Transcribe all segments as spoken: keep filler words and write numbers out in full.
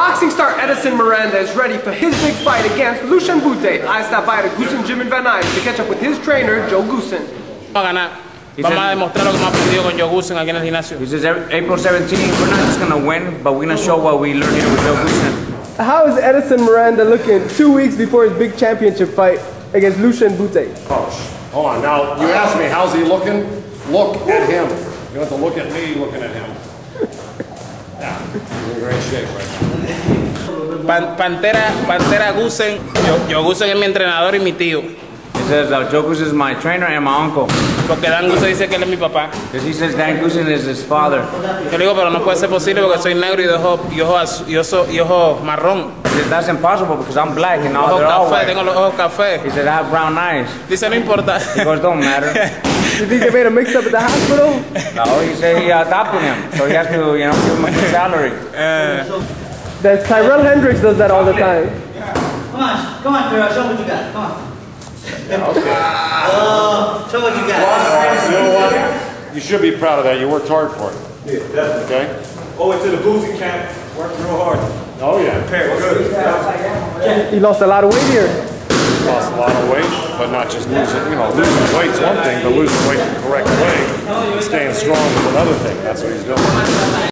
Boxing star Edison Miranda is ready for his big fight against Lucian Bute. I stopped by the Goossen Gym in Van Nuys to catch up with his trainer, Joe Goossen. Vamos a ganar. Vamos a demostrar lo que hemos aprendido con Joe Goossen aquí en el gimnasio. He says April seventeenth, we're not just going to win, but we're going to show what we learned here with Joe Goossen. How is Edison Miranda looking two weeks before his big championship fight against Lucian Bute? Oh, hold on. Now, you asked me, how's he looking? Look at him. You don't have to look at me looking at him. Yeah, he's in great shape right now. Pan, Pantera, Pantera Goossen, Joe, Joe Goossen es mi entrenador y mi tío. He says uh, Joe Goossen is my trainer and my uncle. Porque Dan Goossen dice que él es mi papá. Because he says Dan Goossen is his father. Yo le digo, pero no puede ser posible porque soy negro y de ojo, y ojo, azul, y ojo, y ojo marrón. He says that's impossible because I'm black and all Ojos they're all café, white. tengo los ojos café. He said I have brown eyes. Dice, no importa. He goes, don't matter. You think they made a mix-up at the hospital? No, he said he adopted him, so he has to, you know, give him a good salary. Uh, That Tyrell Hendricks does that all the time. Come on, come on, Pharaoh, show what you got. Come on. Okay. Oh, show what you got. You know what? You should be proud of that. You worked hard for it. Yeah, definitely. Okay? Oh, into the boosting camp, worked real hard. Oh, yeah. Prepared good. He lost a lot of weight here. Lost a lot of weight, but not just losing, you know, losing weight's one thing, but losing weight the correct way, staying strong is another thing. That's what he's doing.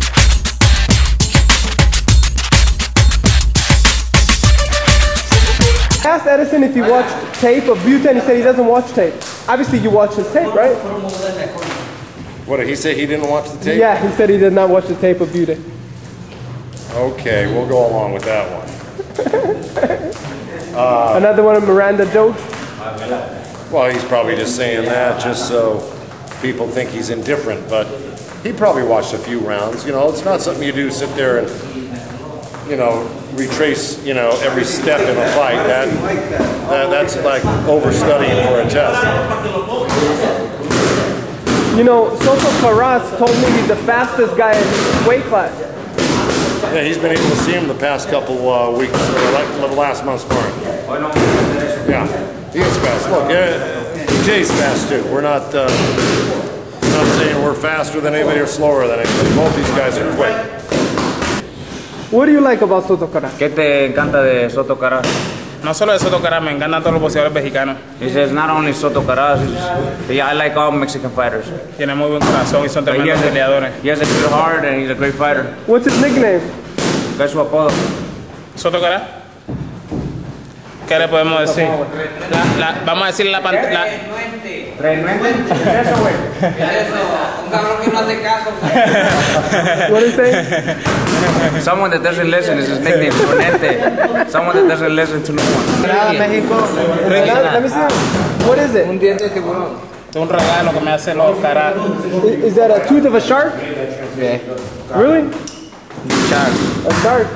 I asked Edison if he watched tape of Bute, and he said he doesn't watch tape. Obviously, you watched his tape, right? What did he say? He didn't watch the tape? Yeah, he said he did not watch the tape of Bute. Okay, we'll go along with that one. uh, Another one of Miranda jokes? Well, he's probably just saying that just so people think he's indifferent, but he probably watched a few rounds. You know, it's not something you do, sit there and, you know, retrace, you know, every step in a fight. That, that that's like overstudying for a test. You know, Soto Carras told me he's the fastest guy in his weight class. Yeah, he's been able to see him the past couple uh, weeks, or like the last month's sparring. Yeah, he is fast. Look, yeah, Jay's fast too. We're not, uh, not saying we're faster than anybody or slower than anybody. Both these guys are quick. What do you like about Soto Carras? ¿Qué te encanta de Soto Carras? no solo de Soto Carras, me encantan todos los boxeadores mexicanos. He says not only Soto Carras, yeah, I like all Mexican fighters. Tiene muy buen corazón y son tremendos peleadores. He has a good heart and he's a great fighter. What's his nickname? ¿Qué es su apodo? Soto Carras. ¿Qué le podemos decir? La, la, vamos a decir la pantalla. ¿Renuente? ¿Qué es eso, güey? Un cabrón que no hace caso. What is it? Someone that doesn't listen is his nickname. Renuente. Someone that doesn't listen to no one. Mexico. Let me see. What is it? Un diente de tiburón. Es un regalo que me hace los Carras. Is that a tooth of a shark? Yeah. Really? Shark. A shark.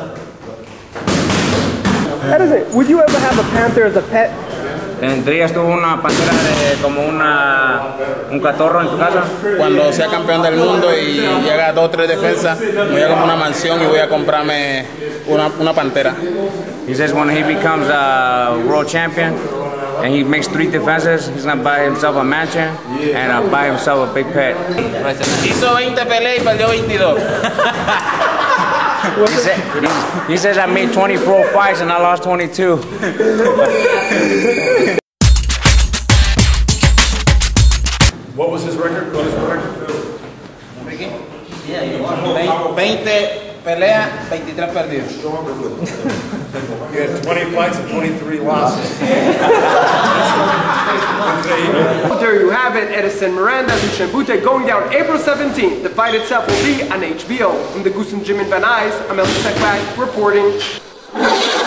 Edison, would you ever have a panther as a pet? ¿Tendrías tú una pantera de como una, un catorro en tu casa? Cuando sea campeón del mundo y llega a dos o tres defensas, me voy a comprar una mansión y voy a comprarme una, una pantera. He says when he becomes a world champion and he makes three defenses, he's gonna buy himself a mansion and uh, buy himself a big pet. Hizo veinte peleas y perdió veintidós. He, said, he says I made twenty pro fights and I lost twenty-two. What was his record? What is his record? veinte peleas, veintitrés perdidos. He had twenty fights and twenty-three losses. There you have it, Edison Miranda, Lucian Bute going down April seventeenth. The fight itself will be on H B O. From the Goossen Gym in Van Nuys, I'm Elvis Sekbak reporting.